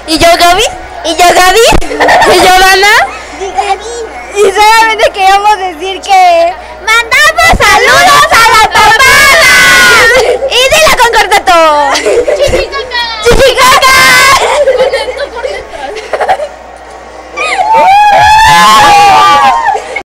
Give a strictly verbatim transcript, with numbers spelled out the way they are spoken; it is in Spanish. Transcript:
¿Y yo Gaby? ¿Y yo Gaby? ¿Y yo Dana? Y solamente queríamos decir que mandamos saludos.